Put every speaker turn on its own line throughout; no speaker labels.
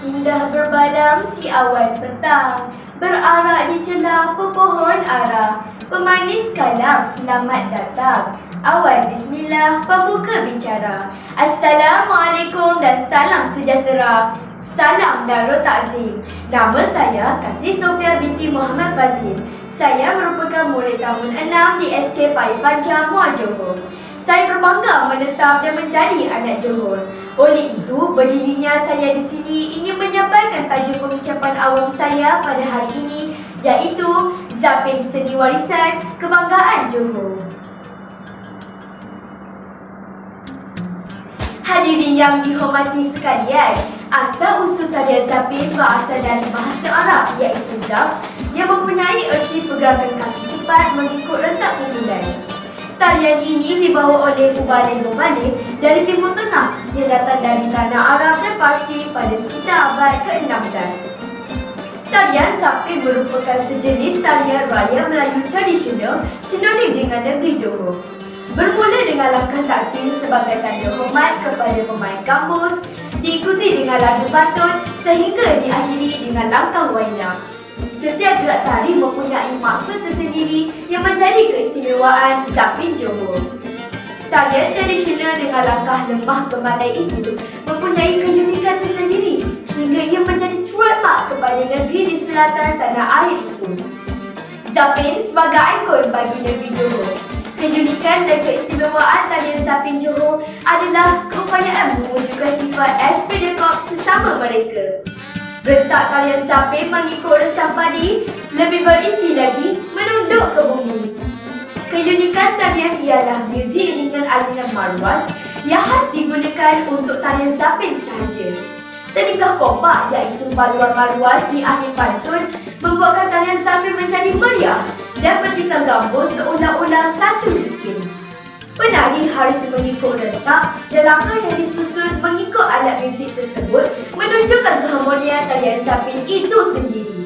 Indah berbalam si awan petang, berarak di celah pepohon ara. Pemanis kalam selamat datang, awan bismillah pembuka bicara. Assalamualaikum dan salam sejahtera. Salam Darul Takzim. Nama saya Kasih Sofia binti Muhammad Fazil. Saya merupakan murid tahun 6 di SK Paya Panjang, Muar Johor. Saya berbangga menetap dan menjadi anak Johor. Oleh itu, berdirinya saya di sini ingin menyampaikan tajuk pengucapan awam saya pada hari ini, iaitu Zapin Seni Warisan Kebanggaan Johor. Hadirin yang dihormati sekalian, asal-usul tarian Zapin berasal dari bahasa Arab iaitu Zaf yang mempunyai erti pergerakan kaki cepat mengikut rentak pukulan. Tarian ini dibawa oleh Mubalik dari Timur Tengah yang datang dari tanah Arab dan Parsi pada sekitar abad ke-16. Tarian Zapin merupakan sejenis tarian raya Melayu tradisional sinonim dengan negeri Johor. Bermula dengan langkah taksim sebagai tanda hormat kepada pemain gambus, diikuti dengan lagu pantun sehingga diakhiri dengan langkah waina. Setiap gerak tari mempunyai maksud tersendiri yang menjadi keistimewaan Zapin Johor. Tarian tradisional dengan langkah lemah gemalai itu mempunyai keunikan tersendiri sehingga ia menjadi trademark kepada negeri di selatan tanah air itu. Zapin sebagai ikon bagi negeri Johor. Keunikan dan keistimewaan tarian Zapin Johor adalah keupayaan mewujudkan sifat esprit de corps sesama mereka. Rentak tarian Zapin mengikut resam padi lebih berisi lagi menunduk ke bumi. Keunikan tarian ialah muzik dengan alunan marwas yang khas digunakan untuk tarian Zapin sahaja. Teknikah kompak iaitu baluan marwas di akhir pantun membuatkan tarian Zapin menjadi meriah dan petikan gambus seolah-olah satu zikir. Penari harus mengikut rentak dan langkah yang disusun mengikut alat muzik tersebut menunjukkan keharmonian tarian Zapin itu sendiri.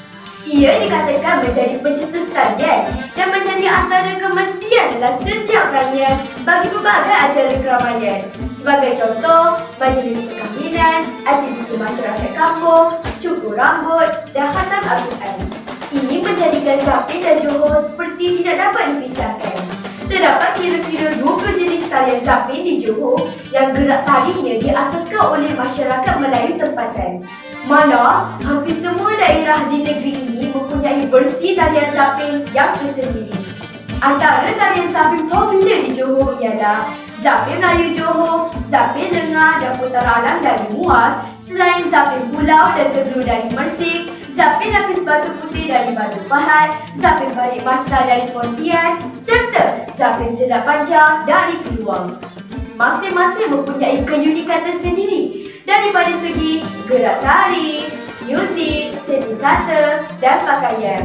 Ia dikatakan menjadi pencetus tarian dan menjadi antara kemestian dalam setiap rangkaian bagi pelbagai acara keramaian. Sebagai contoh, majlis perkahwinan, aktiviti masyarakat kampung, cukur rambut dan khatam Al-Quran. Ini menjadikan Zapin dan Johor seperti tidak dapat dipisahkan. Terdapat kira-kira 20 jenis tarian Zapin di Johor yang gerak tarinya diasaskan oleh masyarakat Melayu tempatan. Mana hampir semua daerah di negeri ini mempunyai versi tarian Zapin yang tersendiri. Antara tarian Zapin popular di Johor ialah Zapin Melayu Johor, Zapin Lengah dan Putara Alam dari Muar, selain Zapin Pulau dan Teguru dari Mersik, Zapin Lapis Batu Putih dari Batu Pahat, Zapin Balik Mastar dari Pontian, serta Zapin Selat Panjang dari Keluang. Masing-masing mempunyai keunikan tersendiri daripada segi gerak tari, muzik, seni kata dan pakaian.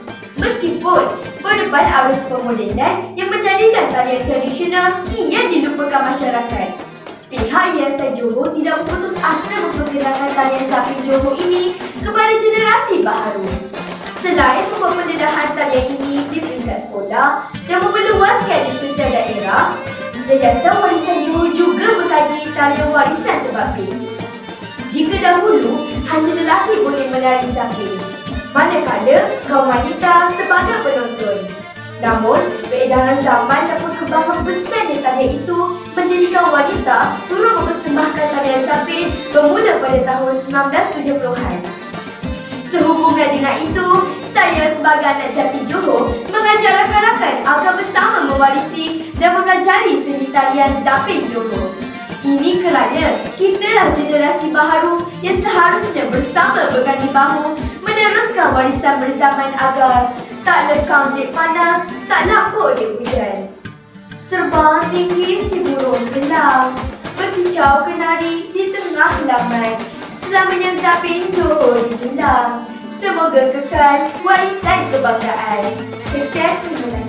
Meskipun berdepan arus pemodenan yang menjadikan tarian tradisional kian dilupakan masyarakat, pihak Yayasan Johor tidak berputus asa memperkenalkan tarian Zapin Johor ini kepada generasi baharu. Selain membuat pendedahan tarian ini di peringkat sekolah dan memeluaskan di setiap daerah, Yayasan Warisan Johor juga mengkaji tarian warisan terbabit. Jika dahulu hanya lelaki boleh menari Zapin, manakala kaum wanita sebagai penonton. Namun, peredaran zaman dan perkembangan besarnya tarian itu menjadikan wanita turut mempersembahkan tarian Zapin bermula pada tahun 1970-an. Sehubungan dengan itu, saya sebagai anak jati Johor mengajak rakan-rakan agar bersama mewarisi dan mempelajari seni tarian Zapin Johor. Ini kerana kitalah generasi baharu yang seharusnya bersama berganding bahu meneruskan warisan berzaman agar tak lekang di panas, tak lapuk di hujan. Terbang tinggi si burung gelang, berkicau kenari di tengah laman. Selamanya Zapin Johor dijulang, semoga kekal warisan kebanggaan. Sekian, terima kasih.